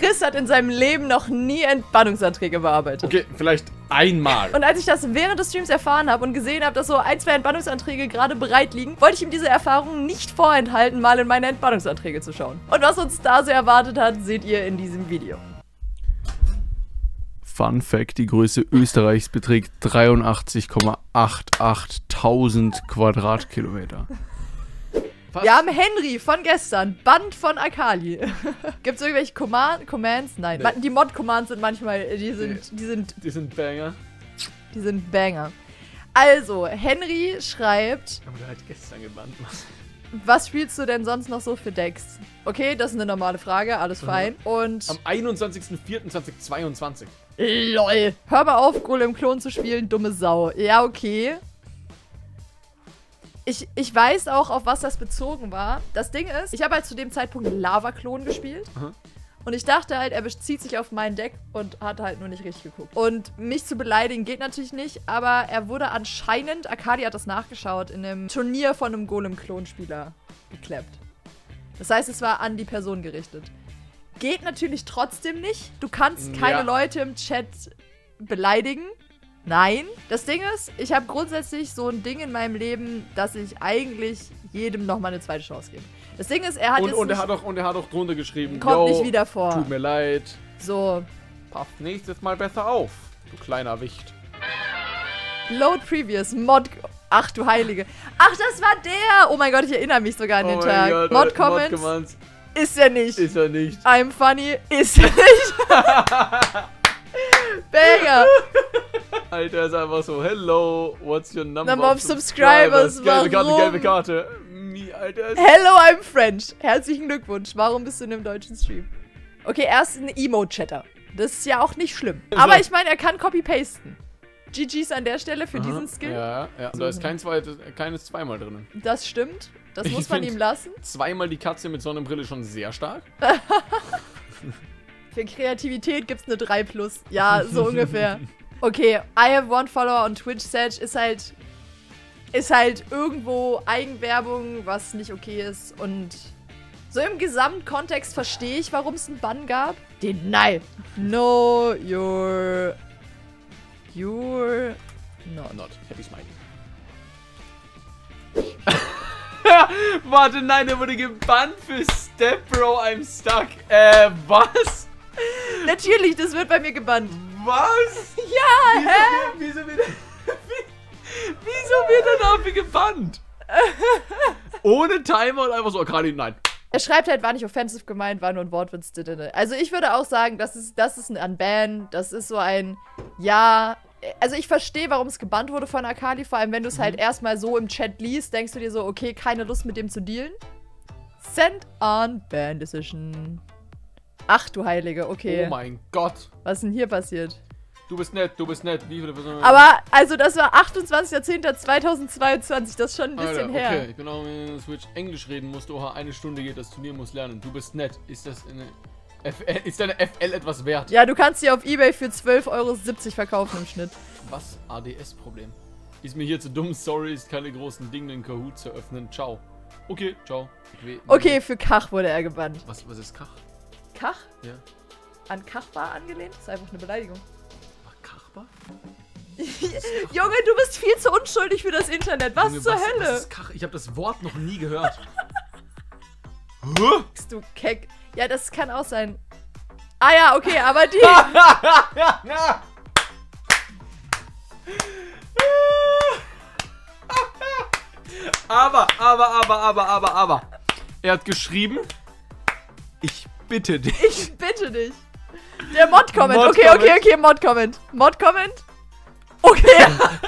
Chris hat in seinem Leben noch nie Entbannungsanträge bearbeitet. Okay, vielleicht einmal. Und als ich das während des Streams erfahren habe und gesehen habe, dass so 1, 2 Entbannungsanträge gerade bereit liegen, wollte ich ihm diese Erfahrung nicht vorenthalten, mal in meine Entbannungsanträge zu schauen. Und was uns da so erwartet hat, seht ihr in diesem Video. Fun Fact, die Größe Österreichs beträgt 83,88.000 Quadratkilometer. Was? Wir haben Henry von gestern, Band von Akali. Gibt es irgendwelche Commands? Nein. Nee. Die Mod-Commands sind manchmal, die sind Banger. Die sind Banger. Also, Henry schreibt... Aber der hat gestern gebannt. Was spielst du denn sonst noch so für Decks? Okay, das ist eine normale Frage, alles fein. Und... Am 21.04.2022. LOL. Hör mal auf, Golem-Klon zu spielen, dumme Sau. Ja, okay. Ich weiß auch, auf was das bezogen war. Das Ding ist, ich habe halt zu dem Zeitpunkt Lava-Klon gespielt. Aha. Und ich dachte halt, er bezieht sich auf mein Deck und hat halt nur nicht richtig geguckt. Und mich zu beleidigen geht natürlich nicht, aber er wurde anscheinend, Akali hat das nachgeschaut, in einem Turnier von einem Golem-Klon-Spieler geklappt. Das heißt, es war an die Person gerichtet. Geht natürlich trotzdem nicht. Du kannst keine Leute im Chat beleidigen. Nein. Das Ding ist, ich habe grundsätzlich so ein Ding in meinem Leben, dass ich eigentlich jedem nochmal eine zweite Chance gebe. Das Ding ist, er hat jetzt und er hat auch drunter geschrieben, kommt nicht wieder vor. Tut mir leid. So. Passt nächstes Mal besser auf, du kleiner Wicht. Load Previous, Mod... Ach du Heilige. Ach, das war der! Oh mein Gott, ich erinnere mich sogar an den Tag. Gott, Mod Comments. Ist er nicht. Ist er nicht. I'm funny. Ist er nicht. Banger. Alter, ist einfach so, hello, what's your number of subscribers? Gelbe Karte. Alter. Hello, I'm French. Herzlichen Glückwunsch. Warum bist du in einem deutschen Stream? Okay, er ist ein Emote-Chatter. Das ist ja auch nicht schlimm. Aber ich meine, er kann copy-pasten. GG's an der Stelle für diesen Skill. Ja. Und da ist keines zweimal drin. Das stimmt. Das muss man ihm lassen. Zweimal die Katze mit Sonnenbrille schon sehr stark. Für Kreativität gibt's eine 3+. Ja, so ungefähr. Okay, I have one follower on Twitch. Sage ist halt irgendwo Eigenwerbung, was nicht okay ist. Und so im Gesamtkontext verstehe ich, warum es einen Bann gab. Deny. No, you're not happy smiley. Warte, nein, der wurde gebannt für Step Bro, I'm stuck. Was? Natürlich, das wird bei mir gebannt. Was? Ja, hä? Wieso wird er dafür gebannt? Ohne Timer und einfach so, Akali, nein. Er schreibt halt, war nicht offensive gemeint, war nur ein Wortwitz. Also ich würde auch sagen, das ist ein Unban. Das ist so ein, ja. Also ich verstehe, warum es gebannt wurde von Akali. Vor allem, wenn du es halt erstmal so im Chat liest, denkst du dir so, okay, keine Lust mit dem zu dealen. Send on Ban Decision. Ach du Heilige, okay. Oh mein Gott. Was ist denn hier passiert? Du bist nett. Wie viele Personen? Aber, also das war 28.10.2022, das ist schon ein bisschen her. Okay, ich bin auch in Switch Englisch reden musste. Oha, 1 Stunde geht, das Turnier muss lernen. Du bist nett. Ist deine FL etwas wert? Ja, du kannst sie auf eBay für 12,70 € verkaufen im Schnitt. Was? ADS-Problem. Ist mir hier zu dumm, sorry, ist keine großen Dinge, den Kahoot zu öffnen. Ciao. Okay, ciao. Okay, für Kach wurde er gebannt. Was ist Kach? Kach? Ja. An Kachbar angelehnt? Das ist einfach eine Beleidigung. Kachbar? Junge, du bist viel zu unschuldig für das Internet. Was zur Hölle? Was ist Kach? Ich habe das Wort noch nie gehört. Du Keck. Ja, das kann auch sein. Ah ja, okay, aber die... aber. Er hat geschrieben, ich bitte dich. Ich bitte dich. Der Mod-Comment. Okay, Mod-Comment. Mod-Comment. Okay.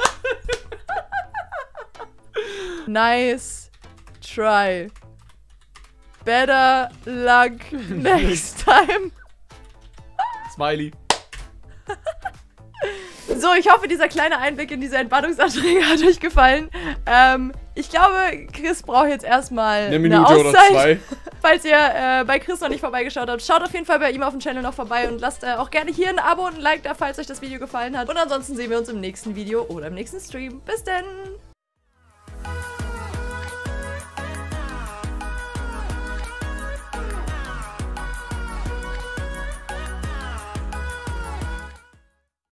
Nice try. Better luck next time. Smiley. So, ich hoffe, dieser kleine Einblick in diese Entbannungsanträge hat euch gefallen. Ich glaube, Chris braucht jetzt erstmal eine Minute Auszeit. oder 2. Falls ihr bei Chris noch nicht vorbeigeschaut habt, schaut auf jeden Fall bei ihm auf dem Channel noch vorbei und lasst auch gerne hier ein Abo und ein Like da, falls euch das Video gefallen hat. Und ansonsten sehen wir uns im nächsten Video oder im nächsten Stream. Bis dann!